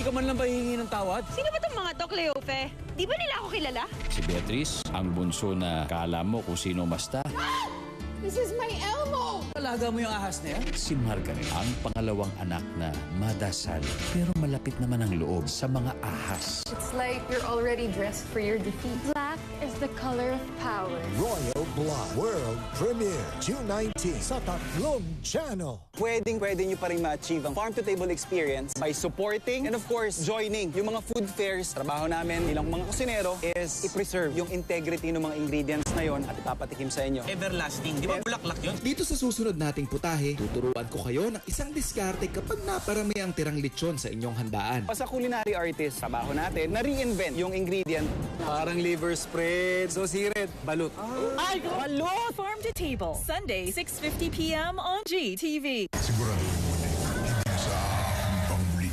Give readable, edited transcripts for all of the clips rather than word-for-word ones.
ka man lang ba hihingi ng tawad? Sino ba itong mga to, Cleope? Di ba nila ako kilala? Si Beatrice, ang bunso na kala mo kung sino masta. This is my Elmo! Alaga mo yung ahas na yan? Si Margaret, ang pangalawang anak na madasal pero malapit naman ang loob sa mga ahas. It's like you're already dressed for your defeat. Black is the color of power. Royal Blood World Premiere, June 19 sa tatlong channel. Pwede nyo pa rin ma-achieve ang farm-to-table experience by supporting and of course, joining yung mga food fairs. Trabaho namin bilang mga kusinero is i-preserve yung integrity ng mga ingredients na yon at ipapatikim sa inyo. Everlasting. Di ba bulaklak yun? Dito sa susunod nating putahe, tuturuan ko kayo ng isang diskarte kapag naparami ang tirang lechon sa inyong handaan. Sa culinary artist, trabaho natin na reinvent yung ingredient. Parang liver spread, so sirit, balut. Ay, balut! Farm to Table, Sunday, 6:50 p.m. on GTV. Sigurado mo na hindi sa aking panghuli.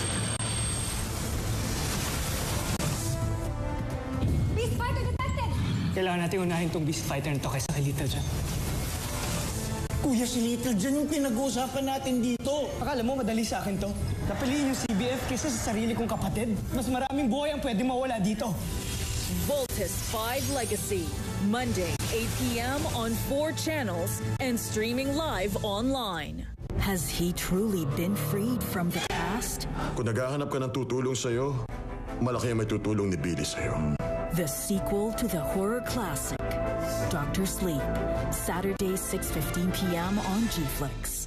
Beast fighter detected! Kailangan natin unahin tong beast fighter na to kaysa kay Little John. Kuya, si Little John yung pinag-uusapan natin dito. Akala mo madali sa akin to? Napiliin yung CBF kaysa sa sarili kong kapatid. Mas maraming buhay ang pwede mawala dito. Voltus 5 Legacy, Monday, 8 p.m. on 4 channels and streaming live online. Has he truly been freed from the past? Kung naghahanap ka ng tutulong sa'yo, malaki ang may tutulong ni Billy sa'yo. The sequel to the horror classic, Dr. Sleep, Saturday, 6:15 p.m. on G-Flix.